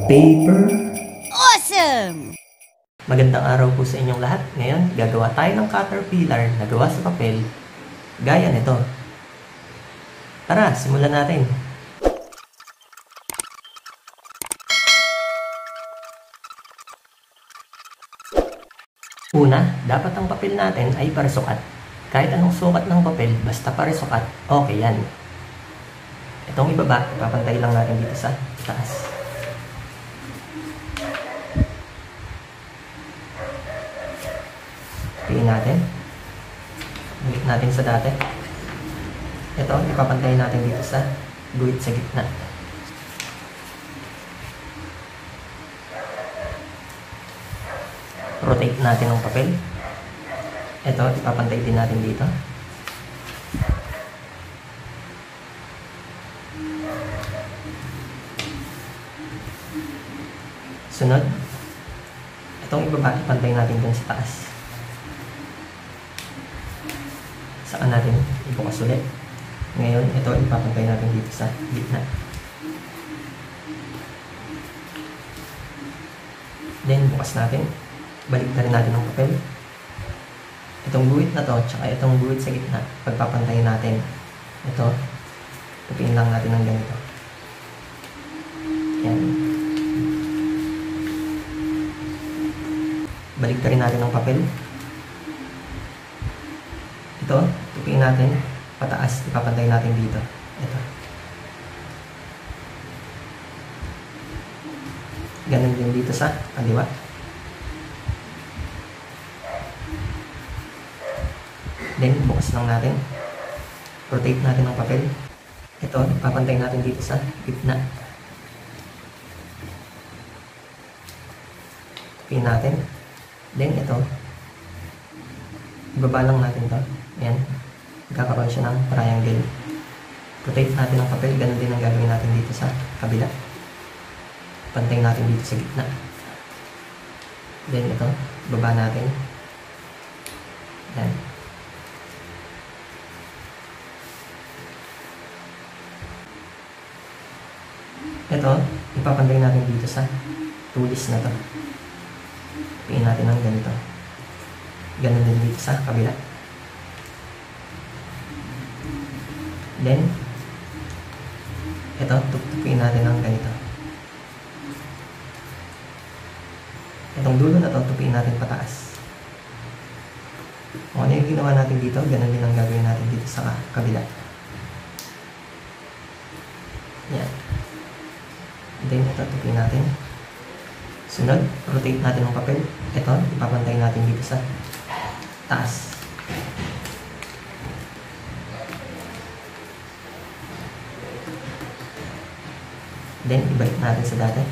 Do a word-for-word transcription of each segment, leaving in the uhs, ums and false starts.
paper. Awesome! Magandang araw po sa inyong lahat. Ngayon, gagawa tayo ng caterpillar na gawa sa papel gaya nito. Tara, simulan natin. Una, dapat ang papel natin ay parisukat. Kahit anong sukat ng papel, basta parisukat, okay yan. Itong ibaba, ipapantay lang natin dito sa taas. Piin natin. Balik natin sa dati. Ito, ipapantay natin dito sa guhit sa gitna. Rotate natin ang papel. Ito, ipapantay din natin dito. Sunod, itong ibaba, ipantay natin dun sa taas. Saka natin ibukas ulit. Ngayon, ito ipapantay natin dito sa gitna. Then, bukas natin. Balik na rin natin ang papel. Itong guhit na to, tsaka itong guhit sa gitna, pagpapantayin natin. Ito, tupiin lang natin ng ganito. Yan. Balik na rin natin ang papel. Ito, tupiin natin, pataas, ipapantay natin dito. Ito. Ganun din dito sa kaliwa. Then, bukas lang natin. Rotate natin ang papel. Ito, ipapantay natin dito sa gitna. Tupiin natin. Then, ito, ibaba lang natin to. Ayan. Magkakaroon siya ng triangle. Rotate natin ang papel. Ganun din ang gagawin natin dito sa kabila. Pantay natin dito sa gitna. Then, ito, ibaba natin. Ayan. Ito, ipapantay natin dito sa tulis na to. Piin natin ng ganito. Ganun din dito sa kabila. Then, ito, tupiin natin ng ganito. Itong dulo na to, tupiin natin pataas. Kung ano yung ginawa natin dito, ganun din ang gagawin natin dito sa kabila. Yan. Then, ito, tupiin natin. Sunod, rotate natin ang papel. Ito, ipapantay natin dito sa taas. Then, ibalik natin sa dati.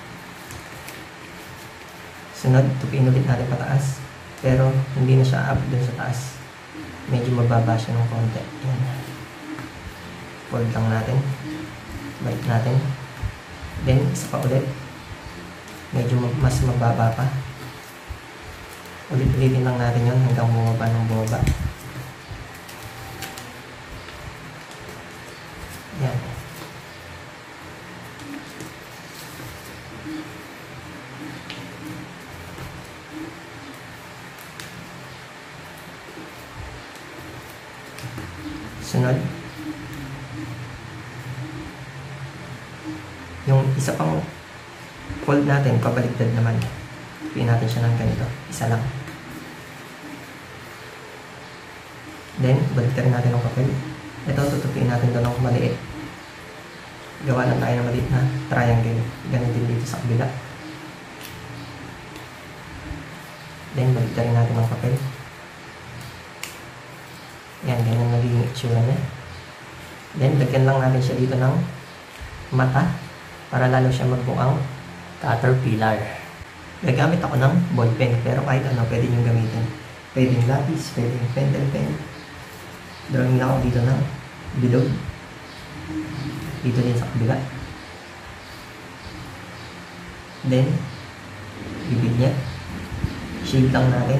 Sunod, tupiin ulit natin pataas. Pero, hindi na siya up dun sa taas. Medyo mababa siya ng konti. Yan. Fold lang natin. Balik natin. Then, isa pa ulit. Medyo mas mababa pa. Ulit-ulitin lang natin yun hanggang bumaba ng bumaba. Yan. Sunod. Yung isa pang fold natin, pabaliktad naman. Tupiin natin siya ng ganito. Isa lang. Then, baliktad natin ang papel. Ito, tutupiin natin doon ng maliit. Gawa lang tayo ng maliit na triangle. Ganun din dito sa kabila. Then, baliktad natin ang papel. Yan, ganyan naging itsura niya. Then, lagyan lang natin siya dito ng mata para lalo siya magbuang caterpillar. Gagamit ako ng ballpen, pero kahit ano pwede nyo gamitin. Pwedeng lapis, pwedeng pentel pen. Drawing lang ako dito ng bilog. Dito din sa kabila. Then, bibig niya. Shade lang natin.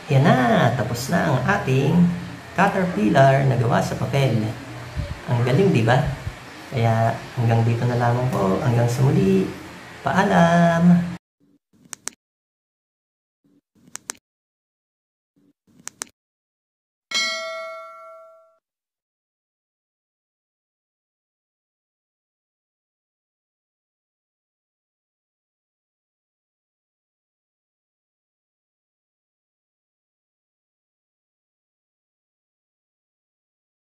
Yan na, tapos na ang ating caterpillar na gawa sa papel. Ang galing, di ba? Kaya hanggang dito na lamang po. Hanggang sa muli. Paalam!